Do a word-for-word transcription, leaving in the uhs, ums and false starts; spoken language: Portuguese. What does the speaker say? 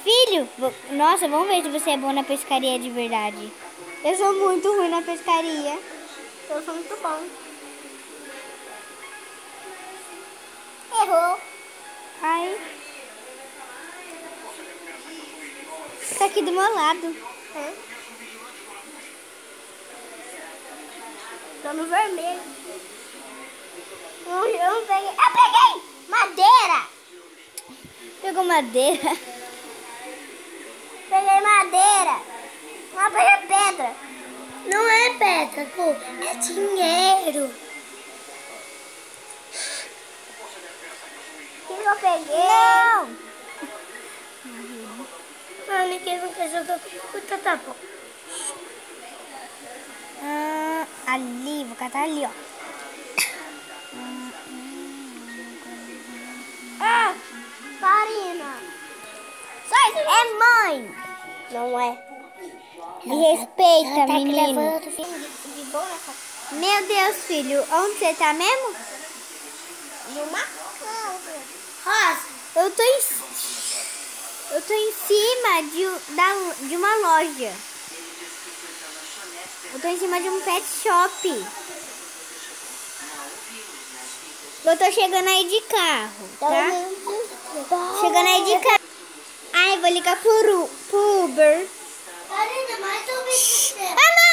Filho, vo- nossa, vamos ver se você é bom na pescaria de verdade. Eu sou muito ruim na pescaria. Eu sou muito bom. Errou. Ai. Tá aqui do meu lado. É. Tô no vermelho. Eu, eu não peguei. Eu peguei! Madeira! Pegou madeira. Peguei madeira. Não peguei pedra. Não é pedra, pô. É dinheiro. O que eu peguei? Não! Não, ninguém não quer jogar. Puta, tá bom. Ah, ali, vou catar ali, ó. Ah, Karina. Sai, é mãe! Não é. Me respeita, Ela tá aqui menino. levando de, de boa nessa. Meu Deus, filho, onde você tá mesmo? Numa casa. Rosa. Eu tô em, eu tô em cima de, u- da, de uma loja. Eu tô em cima de um pet shop. Eu tô chegando aí de carro, tá? Chegando aí de carro. Ai, vou ligar pro, Ru- pro Uber. Karina, mais ou menos. Ah, não!